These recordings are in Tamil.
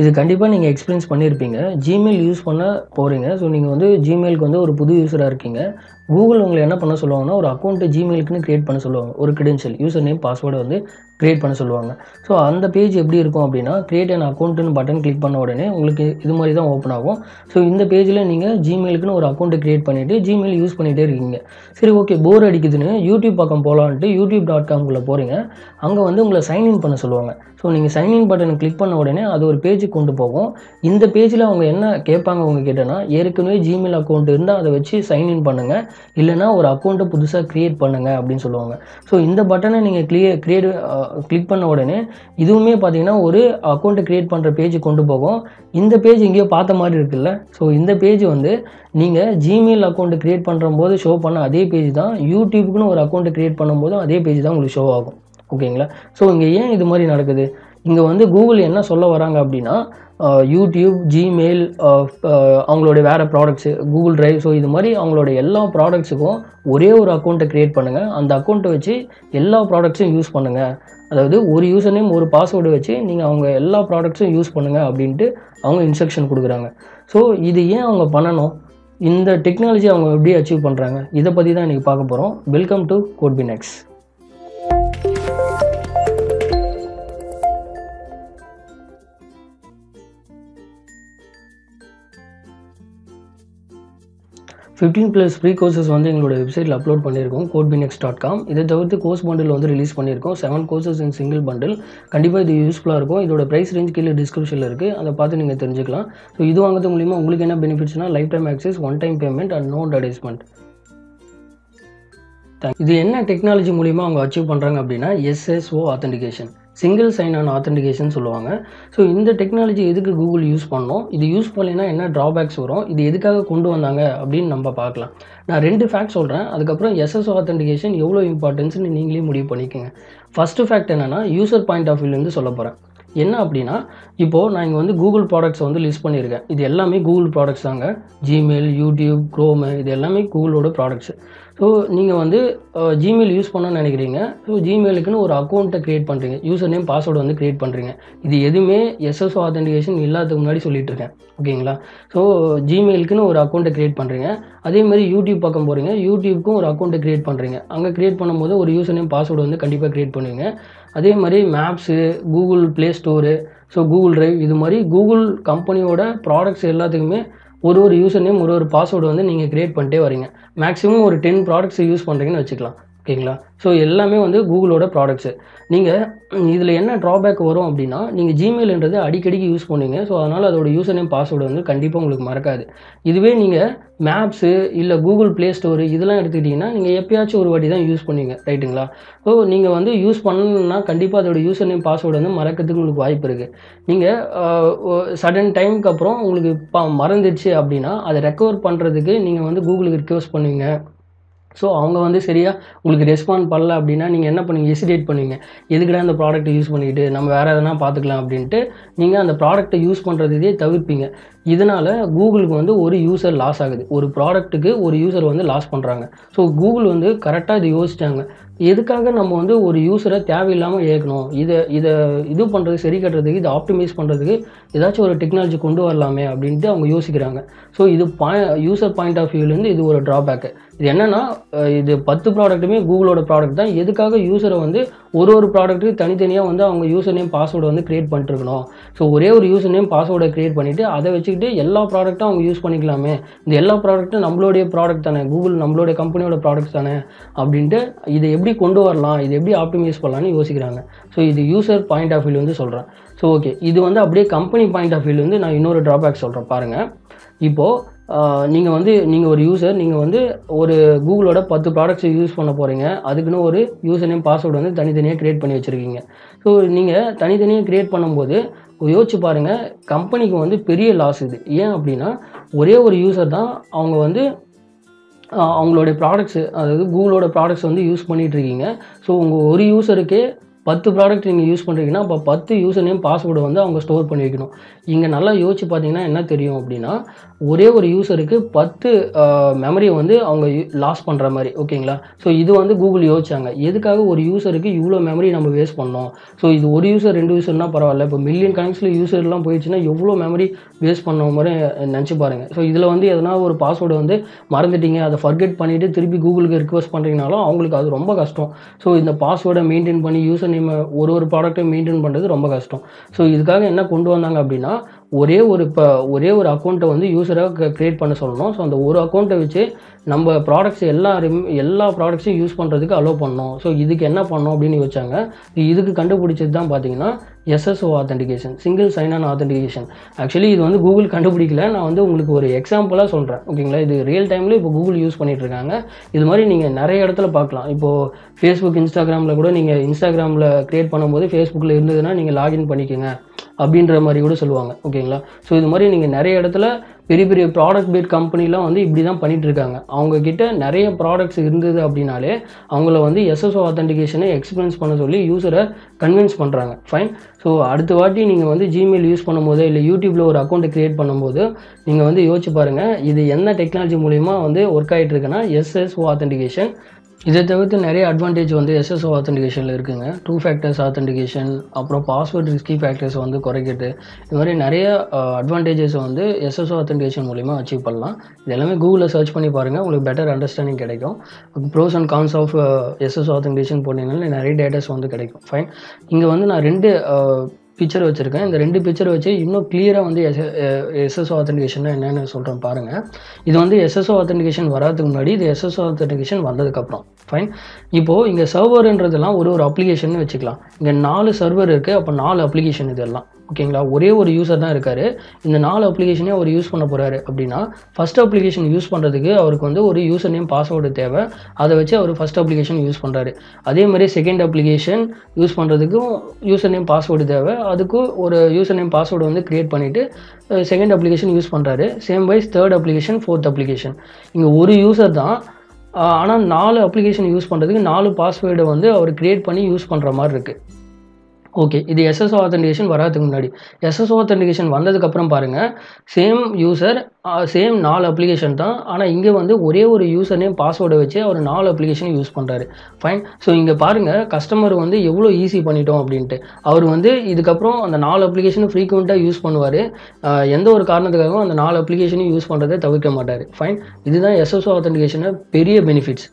இது கண்டிப்பா நீங்க எக்ஸ்பீரியன்ஸ் பண்ணியிருப்பீங்க. Gmail யூஸ் பண்ண போறீங்க. ஸோ நீங்க வந்து Gmailக்கு வந்து ஒரு புது யூசரா இருக்கீங்க. Google உங்கள என்ன பண்ண சொல்லுவாங்கன்னா, ஒரு அக்கவுண்ட் Gmailக்குன்னு கிரியேட் பண்ண சொல்லுவாங்க. ஒரு கிரெடென்ஷியல், யூசர் நேம், பாஸ்வேர்ட் வந்து கிரியேட் பண்ண சொல்லுவாங்க. ஸோ அந்த பேஜ் எப்படி இருக்கும் அப்படின்னா, கிரியேட் அன் அக்கவுண்ட்னு பட்டன் கிளிக் பண்ண உடனே உங்களுக்கு இது மாரி தான் ஓப்பன் ஆகும். ஸோ இந்த பேஜ்ல நீங்க Gmailக்குன்னு ஒரு அக்கவுண்ட் கிரியேட் பண்ணிட்டு Gmail யூஸ் பண்ணிட்டே இருக்கீங்க. சரி ஓகே போர் அடிக்குதுன்னு YouTube பக்கம் போலான்ட்டு youtube.com போறீங்க. அங்க வந்து உங்கள சைன் இன் பண்ண சொல்லுவாங்க. ஸோ நீங்க சைன் இன் பட்டன கிளிக் பண்ண உடனே அது ஒரு பேஜுக்கு கொண்டு போகும். இந்த பேஜ்ல அவங்க என்ன கேட்பாங்க உங்ககிட்டனா, ஏற்கனவே Gmail அக்கவுண்ட் இருந்தா அத வச்சு சைன் இன் பண்ணுங்க. இல்லன்னா ஒரு அக்கவுண்ட்ட புதுசா கிரியேட் பண்ணுங்க அப்படின்னு சொல்லுவாங்க. ஸோ இந்த பட்டன நீங்க கிளிக் பண்ண உடனே இதுவுமே பார்த்தீங்கன்னா, ஒரு அக்கவுண்ட் கிரியேட் பண்ற பேஜுக்கு கொண்டு போகும். இந்த பேஜ் எங்கேயோ பார்த்த மாரி இருக்குல்ல. ஸோ இந்த பேஜ் வந்து நீங்க Gmail அக்கவுண்ட் கிரியேட் பண்றம்போது ஷோ பண்ண அதே பேஜ் தான் YouTubeக்குன்னு ஒரு அக்கவுண்ட் கிரியேட் பண்ணும்போதும் அதே பேஜ் தான் உங்களுக்கு ஷோ ஆகும். ஓகேங்களா? ஸோ இங்க ஏன் இது மாரி நடக்குது? இங்க வந்து Google என்ன சொல்ல வராங்க அப்படின்னா, YouTube, Gmail, அவங்களுடைய வேற ப்ராடக்ட்ஸ், Google Drive ஸோ இது மாரி அவங்களோட எல்லா ப்ராடக்ட்ஸுக்கும் ஒரே ஒரு அக்கவுண்ட்ட கிரியேட் பண்ணுங்க. அந்த அக்கவுண்ட்ட வச்சு எல்லா ப்ராடக்ட்ஸையும் யூஸ் பண்ணுங்க. அதாவது ஒரு யூசர் நேம், ஒரு பாஸ்வேர்டு வச்சு நீங்க அவங்க எல்லா ப்ராடக்ட்ஸும் யூஸ் பண்ணுங்க அப்படின்ட்டு அவங்க இன்ஸ்ட்ரக்ஷன் குடுக்குறாங்க. ஸோ இது ஏன் அவங்க பண்ணணும்? இந்த டெக்னாலஜி அவங்க எப்படி அச்சீவ் பண்றாங்க? இத பத்தி தான் இன்னைக்கு பார்க்க போறோம். Welcome to CodeBeanX. 15+ free courses வந்து எங்களோட வெப்சைட்ல அப்லோட் பண்ணியிருக்கோம் codebeanx.com. இதை தவிர்த்து கோர்ஸ் பண்டில் வந்து ரிலீஸ் பண்ணியிருக்கோம். 7 கோர்சஸ் இன் சிங்கிள் பண்டில். கண்டிப்பாக இது யூஸ்ஃபுல்லாக இருக்கும். இதோட பிரைஸ் ரேஞ்ச் கீழே டிஸ்கிரிப்ஷனில் இருக்குது. அதை பார்த்து நீங்கள் தெரிஞ்சுக்கலாம். ஸோ இது வாங்குறது மூலிமா உங்களுக்கு என்ன பெனிஃபிட்ஸ்னா, lifetime access, one time payment and no advertisement. இது என்ன டெக்னாலஜி மூலிமா அவங்க அச்சீவ் பண்ணுறாங்க அப்படின்னா, SSO authentication, single sign on authentication சொல்லுவாங்க. ஸோ இந்த டெக்னாலஜி எதுக்கு கூகுள் யூஸ் பண்ணோம், இது யூஸ் பண்ணலைன்னா என்ன ட்ராபேக்ஸ் வரும், இது எதுக்காக கொண்டு வந்தாங்க அப்படின்னு நம்ம பார்க்கலாம். நான் 2 ஃபேக்ட் சொல்கிறேன். அதுக்கப்புறம் SSO ஆத்தென்டிகேஷன் எவ்வளோ இம்பார்ட்டன்ஸ்னு நீங்களே முடிவு பண்ணிக்கோங்க. ஃபர்ஸ்ட் ஃபேக்ட் என்னன்னா, யூசர் பாயிண்ட் ஆஃப் வியூலேருந்து சொல்ல போகிறேன். என்ன அப்படின்னா, இப்போது நான் இங்கே வந்து கூகுள் ப்ராடக்ட்ஸ் வந்து லிஸ்ட் பண்ணியிருக்கேன். இது எல்லாமே கூகுள் ப்ராடக்ட்ஸ் தாங்க. Gmail, YouTube, Chrome இது எல்லாமே கூகுளோட ப்ராடக்ட்ஸு. ஸோ நீங்கள் வந்து Gmail யூஸ் பண்ணணும்னு நினைக்கிறீங்க. ஸோ Gmailக்குன்னு ஒரு அக்கௌண்ட்டை க்ரியேட் பண்ணுறீங்க. யூசர் நேம், பாஸ்வேர்டு வந்து க்ரியேட் பண்ணுறீங்க. இது எதுவுமே SSO ஆத்தென்டிகேஷன் இல்லாததுக்கு முன்னாடி சொல்லிட்டு இருக்கேன். ஓகேங்களா? ஸோ Gmailக்குன்னு ஒரு அக்கௌண்ட்டை க்ரியேட் பண்ணுறீங்க. அதே மாதிரி YouTube பக்கம் போகிறீங்க. YouTubeக்கும் ஒரு அக்கௌண்ட்டை க்ரியேட் பண்ணுறீங்க. அங்கே க்ரியேட் பண்ணும்போது ஒரு யூசர் நேம், பாஸ்வேர்டு வந்து கண்டிப்பாக க்ரியேட் பண்ணுவீங்க. அதே மாதிரி maps, Google Play store, so Google Drive இது மாதிரி கூகுள் கம்பெனியோட ப்ராடக்ட்ஸ் எல்லாத்துக்குமே ஒரு யூசர் நேம், ஒரு பாஸ்வேர்டு வந்து நீங்கள் க்ரியேட் பண்ணிட்டே வரீங்க. மேக்ஸிமம் ஒரு 10 ப்ராடக்ட்ஸ் யூஸ் பண்ணுறீங்கன்னு வச்சுக்கலாம். ஓகேங்களா? ஸோ எல்லாமே வந்து கூகுளோட ப்ராடக்ட்ஸு. நீங்கள் இதில் என்ன ட்ராபேக் வரும் அப்படின்னா, நீங்கள் Gmailன்றது அடிக்கடிக்கு யூஸ் பண்ணுவீங்க. ஸோ அதனால் அதோட யூசர் நேம், பாஸ்வேர்டு வந்து கண்டிப்பாக உங்களுக்கு மறக்காது. இதுவே நீங்கள் மேப்ஸு இல்லை கூகுள் ப்ளே ஸ்டோரு இதெல்லாம் எடுத்துக்கிட்டிங்கன்னா, நீங்கள் எப்பயாச்சும் ஒரு வாட்டி தான் யூஸ் பண்ணுவீங்க. ரைட்டுங்களா? ஸோ நீங்கள் வந்து யூஸ் பண்ணணுன்னா கண்டிப்பாக அதோட யூசர் நேம், பாஸ்வேர்டு வந்து மறக்கிறதுக்கு உங்களுக்கு வாய்ப்பு இருக்குது. நீங்கள் சடன் டைமுக்கு அப்புறம் உங்களுக்கு மறந்துடுச்சு அப்படின்னா, அதை ரெக்கவர் பண்ணுறதுக்கு நீங்கள் வந்து கூகுளுக்கு ரிக்வெஸ்ட் பண்ணுவீங்க. ஸோ அவங்க வந்து சரியாக உங்களுக்கு ரெஸ்பாண்ட் பண்ணல அப்படின்னா, நீங்கள் என்ன பண்ணுவீங்க, ஹெசிடேட் பண்ணுவீங்க. எதுக்குடா இந்த ப்ராடக்ட்டை யூஸ் பண்ணிக்கிட்டு, நம்ம வேறு எதனா பார்த்துக்கலாம் அப்படின்ட்டு நீங்கள் அந்த ப்ராடக்ட்டை யூஸ் பண்ணுறதையே தவிர்ப்பீங்க. இதனால் கூகுளுக்கு வந்து ஒரு யூசர் லாஸ் ஆகுது. ஒரு ப்ராடக்ட்டுக்கு ஒரு யூசர் வந்து லாஸ் பண்ணுறாங்க. ஸோ கூகுள் வந்து கரெக்டாக இதை யோசிச்சாங்க. எதுக்காக நம்ம வந்து ஒரு யூசரை தேவையில்லாமல் இயக்கணும், இது பண்ணுறது சரி கட்டுறதுக்கு, இதை ஆப்டிமைஸ் பண்ணுறதுக்கு ஏதாச்சும் ஒரு டெக்னாலஜி கொண்டு வரலாமே அப்படின்ட்டு அவங்க யோசிக்கிறாங்க. ஸோ இது யூசர் பாயிண்ட் ஆஃப் வியூலேருந்து இது ஒரு ட்ராபேக்கு. இது என்னென்னா, இது 10 ப்ராடக்ட்டுமே கூகுளோட ப்ராடக்ட் தான். எதுக்காக யூசரை வந்து ஒரு ப்ராடக்ட்டுக்கு தனித்தனியாக வந்து அவங்க யூசர் நேம், பாஸ்வேர்டு வந்து க்ரியேட் பண்ணிட்டுருக்கணும். ஸோ ஒரே ஒரு யூசர் நேம், பாஸ்வேர்டை க்ரியேட் பண்ணிவிட்டு அதை வச்சுக்கிட்டு எல்லா ப்ராடக்ட்டும் அவங்க யூஸ் பண்ணிக்கலாமே. இந்த எல்லா ப்ராடக்ட்டும் நம்மளுடைய ப்ராடக்ட் தானே, கூகுள் நம்மளுடைய கம்பெனியோட ப்ராடக்ட்ஸ் தானே அப்படின்ட்டு இதை எப்படி கொண்டு வரலாம், இதை எப்படி ஆப்டிமைஸ் பண்ணலான்னு யோசிக்கிறாங்க. ஸோ இது யூசர் பாயிண்ட் ஆஃப் வியூலேருந்து சொல்கிறேன். ஸோ ஓகே, இது வந்து அப்படியே கம்பெனி பாயிண்ட் ஆஃப் வியூலேருந்து நான் இன்னொரு ட்ராபேக் சொல்கிறேன் பாருங்கள். இப்போது நீங்கள் ஒரு யூசர், நீங்கள் வந்து ஒரு கூகுளோட 10 ப்ராடக்ட்ஸ் யூஸ் பண்ண போகிறீங்க. அதுக்குன்னு ஒரு யூசர் நேம், பாஸ்வேர்டு வந்து தனித்தனியாக க்ரியேட் பண்ணி வச்சுருக்கீங்க. ஸோ நீங்கள் தனித்தனியாக க்ரியேட் பண்ணும்போது யோசிச்சு பாருங்கள், கம்பெனிக்கு வந்து பெரிய லாஸ் இது. ஏன் அப்படின்னா, ஒரே ஒரு யூசர் தான் அவங்க வந்து அவங்களுடைய ப்ராடக்ட்ஸு, அதாவது கூகுளோட ப்ராடக்ட்ஸ் வந்து யூஸ் பண்ணிகிட்ருக்கீங்க. ஸோ உங்கள் ஒரு யூசருக்கே 10 ப்ராடக்ட் நீங்கள் யூஸ் பண்ணுறீங்கன்னா அப்போ 10 யூசர் நேம் பாஸ்வேர்டு வந்து அவங்க ஸ்டோர் பண்ணி வைக்கணும். இங்கே நல்லா யோசிச்சு பார்த்தீங்கன்னா என்ன தெரியும் அப்படின்னா, ஒரே ஒரு யூசருக்கு 10 மெமரியை வந்து அவங்க லாஸ் பண்ணுற மாதிரி. ஓகேங்களா? ஸோ இது வந்து கூகுள் யோசிச்சாங்க. எதுக்காக ஒரு யூசருக்கு இவ்வளோ மெமரி நம்ம வேஸ்ட் பண்ணோம்? ஸோ இது ஒரு யூசர் 2 யூசர்னா பரவாயில்ல, இப்போ மில்லியன் கணக்கில் யூசர்லாம் போயிடுச்சுன்னா எவ்வளோ மெமரி வேஸ்ட் பண்ண மாதிரி நினச்சி பாருங்கள். ஸோ இதில் வந்து எதனா ஒரு பாஸ்வேர்டு வந்து மறந்துட்டீங்க, அதை ஃபர்கெட் பண்ணிவிட்டு திருப்பி கூகுளுக்கு ரிக்வெஸ்ட் பண்ணுறீங்கனாலும் அவங்களுக்கு அது ரொம்ப கஷ்டம். ஸோ இந்த பாஸ்வேர்டை மெயின்டைன் பண்ணி யூசர் நேம் ஒரு ப்ராடக்ட்டை மெயின்டைன் பண்ணுறது ரொம்ப கஷ்டம். ஸோ இதுக்காக என்ன கொண்டு வந்தாங்க அப்படின்னா, ஒரே ஒரு அக்கௌண்ட்டை வந்து யூஸராக க்ரியேட் பண்ண சொல்லணும். ஸோ அந்த ஒரு அக்கௌண்ட்டை வச்சு நம்ம ப்ராடக்ட்ஸ் எல்லா ப்ராடக்ட்ஸையும் யூஸ் பண்ணுறதுக்கு அலோவ் பண்ணோம். ஸோ இதுக்கு என்ன பண்ணோம் அப்படின்னு யோசிச்சாங்க. இதுக்கு கண்டுபிடிச்சது தான் பார்த்தீங்கன்னா SSO authentication, single sign on authentication. Actually இது வந்து கூகுள் கண்டுபிடிக்கல, நான் வந்து உங்களுக்கு ஒரு எக்ஸாம்பிளாக சொல்கிறேன். ஓகேங்களா? இது ரியல் டைமில் இப்போ கூகுள் யூஸ் பண்ணிகிட்டு இருக்காங்க. இது மாதிரி நீங்கள் நிறைய இடத்துல பார்க்கலாம். இப்போது ஃபேஸ்புக், இன்ஸ்டாகிராமில் கூட நீங்கள் இன்ஸ்டாகிராமில் க்ரியேட் பண்ணும்போது ஃபேஸ்புக்கில் இருந்ததுன்னா நீங்கள் லாகின் பண்ணிக்கோங்க அப்படின்ற மாதிரி கூட சொல்லுவாங்க. ஓகேங்களா? ஸோ இது மாதிரி நீங்கள் நிறைய இடத்துல பெரிய பெரிய ப்ராடக்ட் பேட் கம்பெனிலாம் வந்து இப்படி தான் பண்ணிகிட்ருக்காங்க. அவங்கக்கிட்ட நிறைய ப்ராடக்ட்ஸ் இருந்தது அப்படின்னாலே அவங்கள வந்து SSO ஆத்தென்டிகேஷனை எக்ஸ்பீரியன்ஸ் பண்ண சொல்லி யூஸரை கன்வின்ஸ் பண்ணுறாங்க. ஃபைன். ஸோ அடுத்த வாட்டி நீங்கள் வந்து ஜிமெயில் யூஸ் பண்ணும்போது இல்லை யூடியூப்பில் ஒரு அக்கௌண்ட்டை க்ரியேட் பண்ணும்போது நீங்கள் வந்து யோசிச்சு பாருங்கள், இது என்ன டெக்னாலஜி மூலிமா வந்து ஒர்க் ஆகிட்டு இருக்குன்னா SSO ஆத்தென்டிகேஷன். இதை தவிர்த்து நிறைய அட்வான்டேஜ் வந்து SSO ஆத்தென்டிகேஷனில் இருக்குங்க. 2 ஃபேக்டர்ஸ் ஆத்தென்டிகேஷன், அப்புறம் பாஸ்வேர்ட் ரிஸ்கி ஃபேக்டர்ஸ் வந்து குறைக்கிறது. இது மாதிரி நிறைய அட்வான்டேஜஸ் வந்து SSO ஆத்தென்டிகேஷன் மூலிமா அச்சீவ் பண்ணலாம். இது எல்லாமே கூகுளில் சர்ச் பண்ணி பாருங்கள், உங்களுக்கு பெட்டர் அண்டர்ஸ்டாண்டிங் கிடைக்கும். Pros and cons of SSO authentication போனீங்கன்னா நிறைய டேட்டாஸ் வந்து கிடைக்கும். ஃபைன். இங்கே வந்து நான் 2 பிக்சர் வச்சுருக்கேன். இந்த 2 பிக்சர் வச்சு இன்னும் கிளியராக வந்து SSO ஆத்தென்டிகேஷன் என்னென்னு சொல்கிறேன் பாருங்கள். இது வந்து SSO ஆத்தென்டிகேஷன் வராதுக்கு முன்னாடி, இது SSO ஆத்தென்டிகேஷன் வந்ததுக்கப்புறம். ஃபைன். இப்போது இங்கே சர்வர்ன்றதெல்லாம் ஒரு அப்ளிகேஷன் வச்சுக்கலாம். இங்கே 4 சர்வர் இருக்குது, அப்போ 4 அப்ளிகேஷன் இதெல்லாம். ஓகேங்களா? ஒரே ஒரு யூசர் தான் இருக்கார். இந்த 4 அப்ளிகேஷனே அவர் யூஸ் பண்ண போகிறாரு அப்படின்னா, ஃபஸ்ட் அப்ளிகேஷன் யூஸ் பண்ணுறதுக்கு அவருக்கு வந்து ஒரு யூசர் நேம் பாஸ்வேர்டு தேவை. அதை வச்சு அவர் ஃபஸ்ட் அப்ளிகேஷன் யூஸ் பண்ணுறாரு. அதே மாதிரி செகண்ட் அப்ளிகேஷன் யூஸ் பண்ணுறதுக்கும் யூசர் நேம் பாஸ்வேர்டு தேவை. அதுக்கும் ஒரு யூசர் நேம் பாஸ்வேர்டு வந்து க்ரியேட் பண்ணிவிட்டு செகண்ட் அப்ளிகேஷன் யூஸ் பண்ணுறாரு. Same wise third application, fourth application. இங்கே ஒரு யூசர் தான், ஆனால் 4 அப்ளிகேஷன் யூஸ் பண்ணுறதுக்கு 4 பாஸ்வேர்டை வந்து அவர் க்ரியேட் பண்ணி யூஸ் பண்ணுற மாதிரி இருக்குது. ஓகே. இது SSO ஆத்தென்டிகேஷன் வராதுக்கு முன்னாடி. SSO ஆத்தென்டிகேஷன் வந்ததுக்கப்புறம் பாருங்கள், சேம் யூசர் சேம் 4 அப்ளிகேஷன் தான், ஆனால் இங்கே வந்து ஒரே ஒரு யூசர் நேம் பாஸ்வேர்டை வச்சு அவர் 4 அப்ளிகேஷன் யூஸ் பண்ணுறாரு. ஃபைன். ஸோ இங்கே பாருங்கள், கஸ்டமர் வந்து எவ்வளோ ஈஸி பண்ணிட்டோம் அப்படின்ட்டு. அவர் வந்து இதுக்கப்புறம் அந்த 4 அப்ளிகேஷனும் ஃப்ரீக்வெண்ட்டாக யூஸ் பண்ணுவார். எந்த ஒரு காரணத்துக்காகவும் அந்த 4 அப்ளிகேஷனையும் யூஸ் பண்ணுறதை தவிர்க்க மாட்டார். ஃபைன். இதுதான் SSO ஆத்தென்டிகேஷனை பெரிய பெனிஃபிட்ஸ்.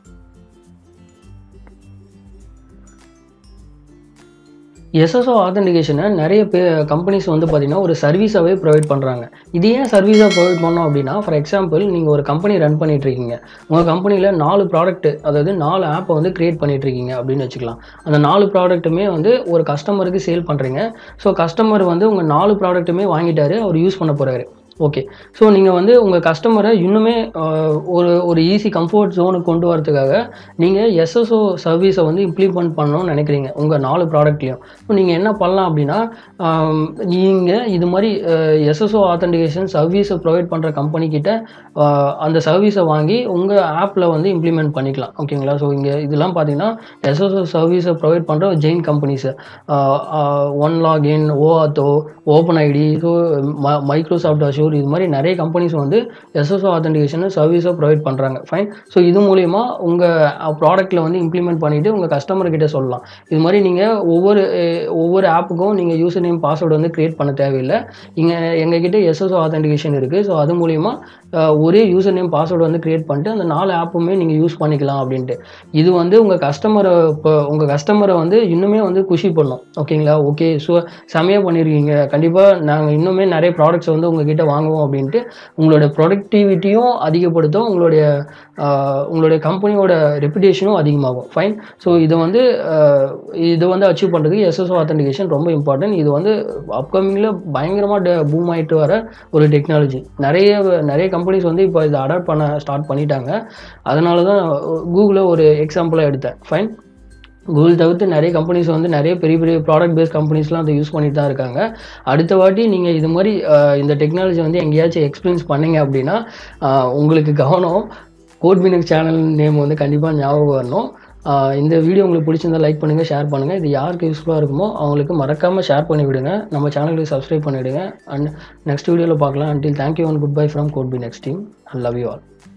SSO ஆத்தென்டிகேஷனை நிறைய கம்பெனிஸ் வந்து பார்த்திங்கன்னா ஒரு சர்வீஸாகவே ப்ரொவைட் பண்ணுறாங்க. இது ஏன் சர்வீஸாக ப்ரொவைட் பண்ணோம் அப்படின்னா, ஃபார் எக்ஸாம்பிள் நீங்கள் ஒரு கம்பெனி ரன் பண்ணிகிட்ருக்கீங்க. உங்கள் கம்பெனியில் 4 ப்ராடக்ட், அதாவது 4 ஆப்பை வந்து க்ரியேட் பண்ணிகிட்ருக்கீங்க அப்படின்னு வச்சுக்கலாம். அந்த 4 ப்ராடக்ட்டுமே வந்து ஒரு கஸ்டமருக்கு சேல் பண்ணுறீங்க. ஸோ கஸ்டமர் வந்து உங்கள் 4 ப்ராடக்ட்டுமே வாங்கிட்டாரு, அவர் யூஸ் பண்ண போகிறாரு. ஓகே. ஸோ நீங்கள் வந்து உங்கள் கஸ்டமரை இன்னுமே ஒரு ஈஸி கம்ஃபர்ட் ஜோனுக்கு கொண்டு வரதுக்காக நீங்கள் SSO சர்வீஸை வந்து இம்ப்ளிமெண்ட் பண்ணணும்னு நினைக்கிறீங்க உங்கள் 4 ப்ராடக்ட்லேயும். ஸோ நீங்கள் என்ன பண்ணலாம் அப்படின்னா, நீங்கள் இது மாதிரி SSO ஆத்தென்டிகேஷன் சர்வீஸை ப்ரொவைட் பண்ணுற கம்பெனிக்கிட்ட அந்த சர்வீஸை வாங்கி உங்கள் ஆப்பில் வந்து இம்ப்ளிமெண்ட் பண்ணிக்கலாம். ஓகேங்களா? ஸோ இங்கே இதெல்லாம் பார்த்தீங்கன்னா SSO சர்வீஸை ப்ரொவைட் பண்ணுற ஜெயின் companies, OneLogin, OAuth, OpenID, so Microsoft Azure, இது மாதிரி நிறைய கம்பெனிஸ் வந்து SSO ஆத்தென்டிகேஷன் சர்வீஸை ப்ரொவைட் பண்ணுறாங்க. ஃபைன். ஸோ இது மூலிமா உங்கள் ப்ராடக்ட்டில் வந்து இம்ப்ளிமெண்ட் பண்ணிவிட்டு உங்கள் கஸ்டமர்கிட்ட சொல்லலாம். இது மாதிரி நீங்கள் ஒவ்வொரு ஆப்புக்கும் நீங்கள் யூசர் நேம் பாஸ்வேர்டு வந்து க்ரியேட் பண்ண தேவையில்லை. எங்ககிட்ட SSO ஆத்தென்டிகேஷன் இருக்குது. ஸோ அது மூலிமா ஒரே யூசர் நேம் பாஸ்வேர்டு வந்து க்ரியேட் பண்ணிட்டு அந்த 4 ஆப்புமே நீங்கள் யூஸ் பண்ணிக்கலாம் அப்படின்ட்டு. இது வந்து உங்கள் கஸ்டமரை வந்து இன்னுமே வந்து குஷி பண்ணும். ஓகேங்களா? ஓகே. ஸோ செமையாக பண்ணியிருக்கீங்க, கண்டிப்பாக நாங்கள் இன்னுமே நிறைய ப்ராடக்ட்ஸ் வந்து உங்ககிட்ட வாங்குவோம் அப்படின்ட்டு உங்களோட ப்ரொடக்டிவிட்டியும் அதிகப்படுத்தும், உங்களுடைய கம்பெனியோட ரெப்புடேஷனும் அதிகமாகும். ஃபைன். ஸோ இதை வந்து அச்சீவ் பண்ணுறதுக்கு SSO ஆத்தென்டிகேஷன் ரொம்ப இம்பார்ட்டன்ட். இது வந்து அப்கமிங்கில் பயங்கரமாக பூம் ஆகிட்டு வர ஒரு டெக்னாலஜி. நிறைய கம்பெனிஸ் வந்து இப்போ இதை அடாப்ட் பண்ண ஸ்டார்ட் பண்ணிட்டாங்க. அதனால தான் கூகுளை ஒரு எக்ஸாம்பிளாக எடுத்தேன். ஃபைன். கூகுள் தவிர்த்து நிறைய கம்பெனிஸ் வந்து நிறைய பெரிய பெரிய ப்ராடக்ட் பேஸ்ட் கம்பெனிஸ்லாம் அதை யூஸ் பண்ணிட்டு தான் இருக்காங்க. அடுத்த வாட்டி நீங்கள் இது மாதிரி இந்த டெக்னாலஜி வந்து எங்கேயாச்சும் எக்ஸ்பீரியன்ஸ் பண்ணீங்க அப்படின்னா உங்களுக்கு கவனம், கோட் மினிக்ஸ் சேனல் நேம் வந்து கண்டிப்பாக ஞாபகம் வரணும். இந்த வீடியோ உங்களுக்கு பிடிச்சிருந்தா லைக் பண்ணுங்கள், ஷேர் பண்ணுங்கள். இது யாருக்கு யூஸ்ஃபுல்லாக இருக்குமோ அவங்களுக்கு மறக்காமல் ஷேர் பண்ணி விடுங்க. நம்ம சேனலுக்கு சப்ஸ்கிரைப் பண்ணிவிடுங்க. அண்ட் நெக்ஸ்ட் வீடியோவில் பார்க்கலாம். Until thank you and goodbye from Code Be Next team. I love you all.